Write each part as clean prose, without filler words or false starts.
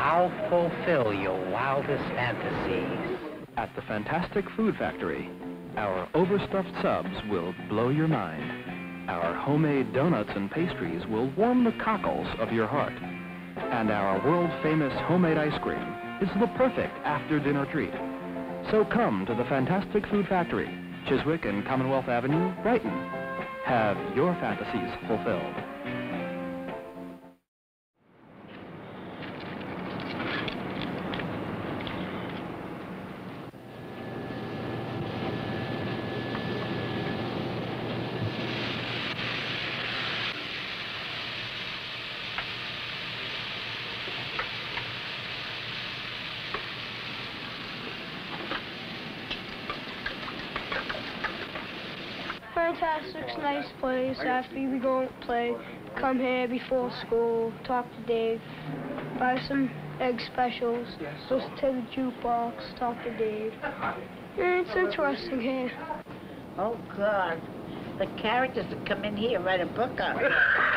I'll fulfill your wildest fantasies. At the Fantastic Food Factory, our overstuffed subs will blow your mind. Our homemade donuts and pastries will warm the cockles of your heart. And our world-famous homemade ice cream is the perfect after-dinner treat. So come to the Fantastic Food Factory, Chiswick and Commonwealth Avenue, Brighton. Have your fantasies fulfilled. Fantastic's a nice place. After we go and play, come here before school, talk to Dave, buy some egg specials, listen to the jukebox, talk to Dave. And it's interesting here. Oh, God. The characters that come in here write a book on it.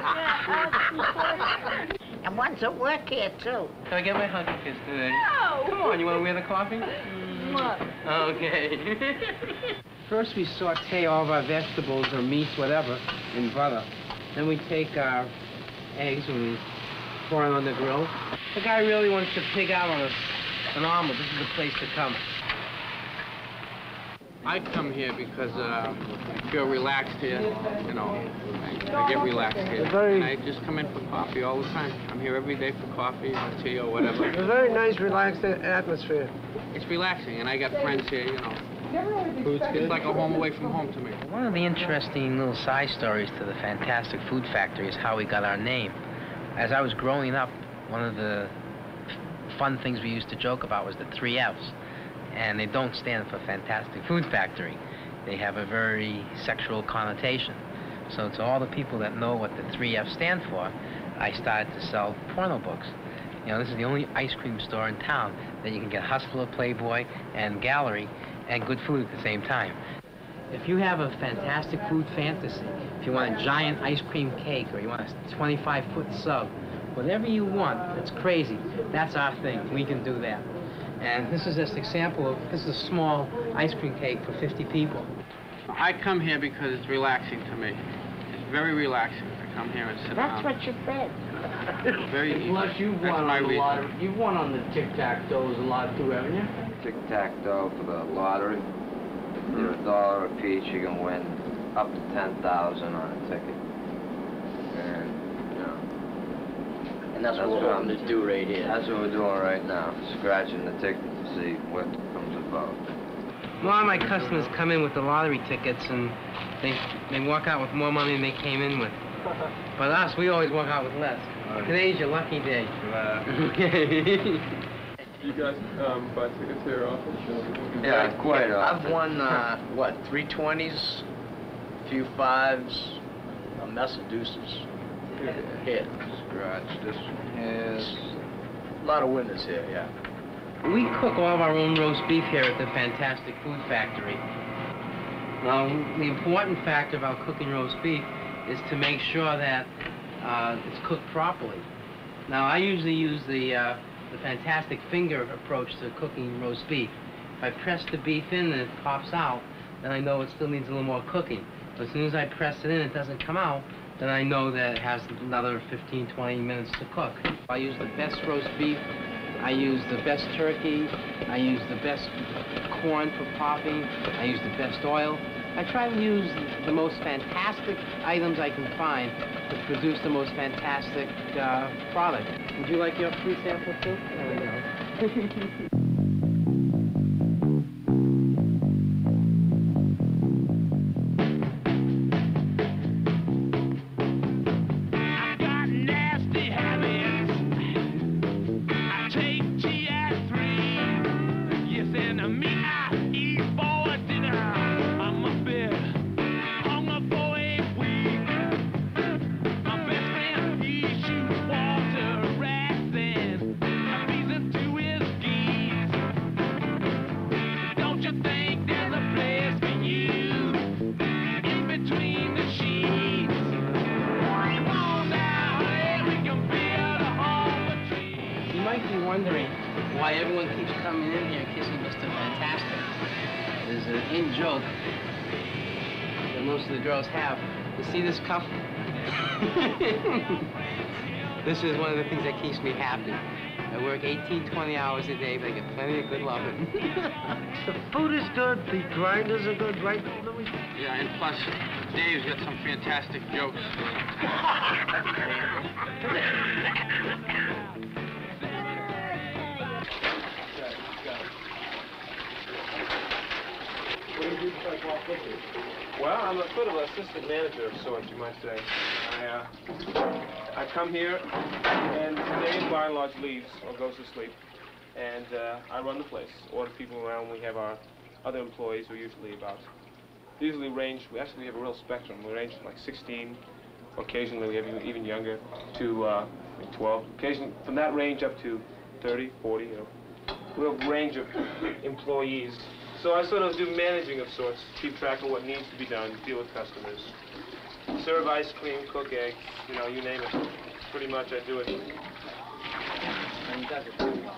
And ones that work here, too. Can I get my hug kiss today? No! Come on, you want to wear the coffee? What? Okay. First we saute all of our vegetables or meats, whatever, in butter. Then we take our eggs and we pour them on the grill. The guy really wants to pig out on an omelet. This is the place to come. I come here because I feel relaxed here, you know. I get relaxed here. And I just come in for coffee all the time. I'm here every day for coffee or tea or whatever. It's a very nice, relaxed atmosphere. It's relaxing, and I got friends here, you know. It's like a home away from home to me. One of the interesting little side stories to the Fantastic Food Factory is how we got our name. As I was growing up, one of the fun things we used to joke about was the 3 F's. And they don't stand for Fantastic Food Factory. They have a very sexual connotation. So to all the people that know what the 3 F's stand for, I started to sell porno books. You know, this is the only ice cream store in town that you can get Hustler, Playboy, and Gallery, and good food at the same time. If you have a fantastic food fantasy, if you want a giant ice cream cake, or you want a 25-foot sub, whatever you want, it's crazy, that's our thing. We can do that. And this is just an example of, this is a small ice cream cake for 50 people. I come here because it's relaxing to me. It's very relaxing to come here and sit down. That's what you said. Very easy. Plus, you've won on the lottery. You've won on the tic-tac-toes a lot too, haven't you? Tic-tac-toe for the lottery. You're $1 a piece, you can win up to 10,000 on a ticket. And, you know. And that's what we're hoping to do right here. That's what we're doing right now, scratching the ticket to see what comes about. A lot of my customers come in with the lottery tickets, and they walk out with more money than they came in with. But us, we always walk out with less. Today's your lucky day. You guys buy tickets here often? Yeah, quite often. I've won, what, 3 20s, a few 5s, a mess of deuces. Here. Scratch this one here. A lot of winners here, yeah. We cook all of our own roast beef here at the Fantastic Food Factory. Now, the important factor about cooking roast beef is to make sure that it's cooked properly. Now, I usually use the fantastic finger approach to cooking roast beef. If I press the beef in and it pops out, then I know it still needs a little more cooking. But as soon as I press it in, it doesn't come out, then I know that it has another 15, 20 minutes to cook. I use the best roast beef, I use the best turkey, I use the best corn for popping, I use the best oil. I try to use the most fantastic items I can find to produce the most fantastic product. Would you like your free sample too? There we go. Water, racing, a reason to escape. might be wondering why everyone keeps coming in here kissing Mr. Fantastic. There's an in-joke that most of the girls have. You see this cup? This is one of the things that keeps me happy. I work 18, 20 hours a day, but I get plenty of good loving. The food is good, the grinders are good, right, Louis? Yeah, and plus, Dave's got some fantastic jokes. Well, I'm a sort of assistant manager of sorts, you might say. I come here, and Dave by and large leaves or goes to sleep, and I run the place, order people around. We have our other employees who are usually about, usually range, we actually have a real spectrum. We range from like 16, occasionally we have even younger, to 12. Occasionally, from that range up to 30, 40, you know. Real range of employees. So I sort of do managing of sorts, keep track of what needs to be done, deal with customers. Serve ice cream, cook eggs, you know, you name it. Pretty much I do it. And he does it very well.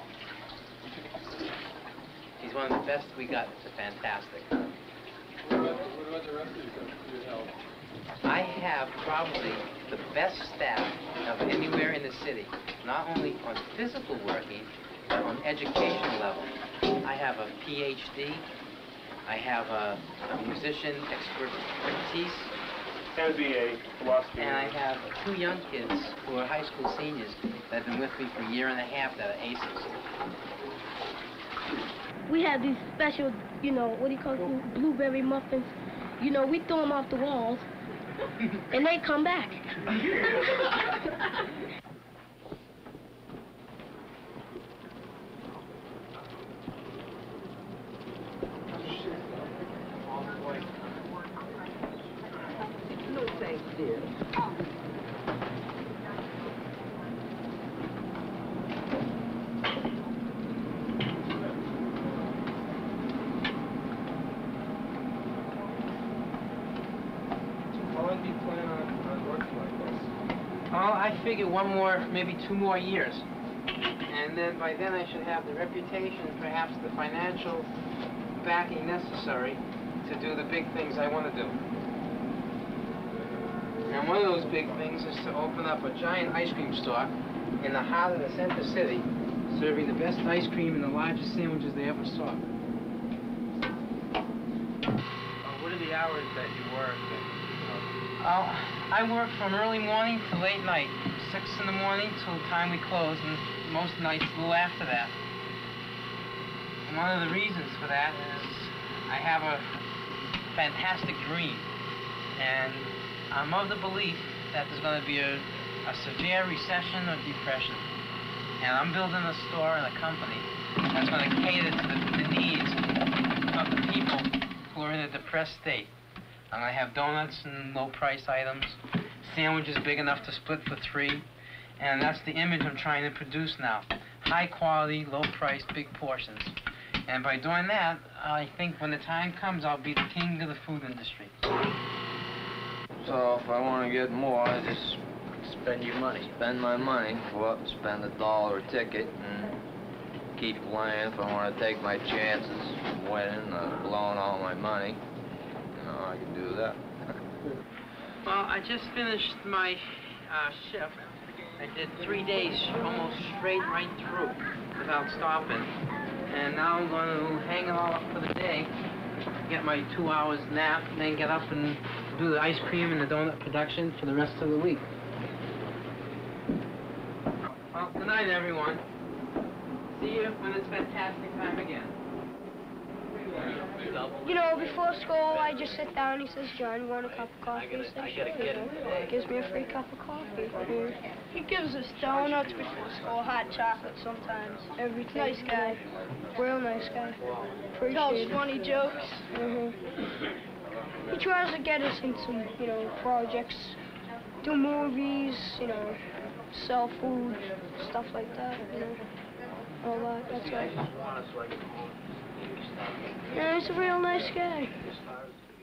He's one of the best we got. It's a fantastic. What about the rest of your help? I have probably the best staff of anywhere in the city, not only on physical working, but on education level. I have a PhD, I have a musician expertise, MBA, philosophy. and I have 2 young kids who are high school seniors that have been with me for a year and a half that are aces. We have these special, you know, what do you call them, blueberry muffins. You know, we throw them off the walls, and they come back. No thanks, dear. How long do you plan on working like this? Well, I figure 1 more, maybe 2 more years. And then by then I should have the reputation, perhaps the financial backing necessary to do the big things I want to do. And one of those big things is to open up a giant ice cream store in the heart of the center city, serving the best ice cream and the largest sandwiches they ever saw. What are the hours that you work? I work from early morning to late night, 6 in the morning till the time we close, and most nights a little after that. And one of the reasons for that is I have a fantastic dream, and I'm of the belief that there's going to be a severe recession or depression. And I'm building a store and a company that's going to cater to the needs of the people who are in a depressed state. I'm going to have donuts and low-price items, sandwiches big enough to split for 3, and that's the image I'm trying to produce now. High quality, low price, big portions. And by doing that, I think when the time comes, I'll be the king of the food industry. So if I want to get more, I just Spend your money. spend my money, go up and spend $1 a ticket, and keep playing. If I want to take my chances of winning, blowing all my money, you know, I can do that. Well, I just finished my shift. I did 3 days almost straight right through without stopping. And now I'm going to hang it all up for the day, get my 2 hours nap, and then get up and do the ice cream and the donut production for the rest of the week. Well, good night, everyone. See you when it's fantastic time again. You know, before school, I just sit down. He says, "John, you want a cup of coffee?" I gotta get it. Gives me a free cup of coffee. He gives us donuts before school, hot chocolate sometimes. Every nice guy, real nice guy. Tells funny jokes. He tries to get us in some, you know, projects, do movies, you know, sell food, stuff like that. You know, all that. That's right. Yeah, he's a real nice guy.